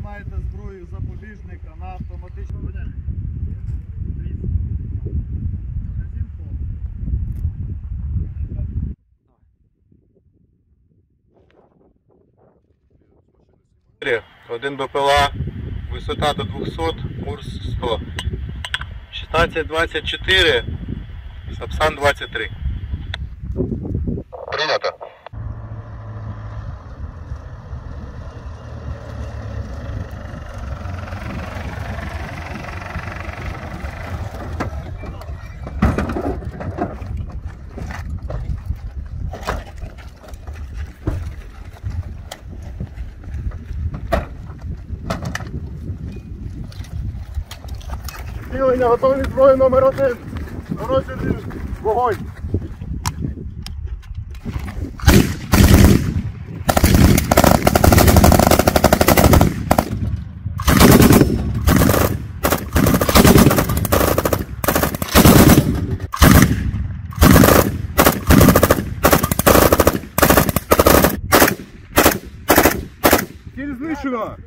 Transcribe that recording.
маєте зброю запобіжника на автоматичну. Один БПЛА, висота до 200, курс 100. 1624, Сапсан 23. Прийнято. Цілення, готові зброї номер 1. Ворожий вогонь. Ціль знищено.